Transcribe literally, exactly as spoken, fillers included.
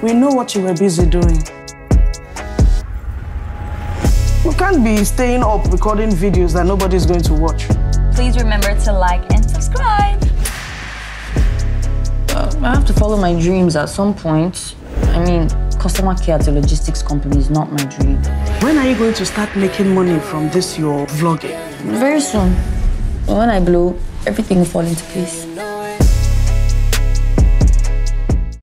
We know what you were busy doing. You can't be staying up recording videos that nobody's going to watch. Please remember to like and subscribe. Uh, I have to follow my dreams at some point. I mean, customer care at a logistics company is not my dream. When are you going to start making money from this, your vlogging? Very soon. When I blow, everything will fall into place.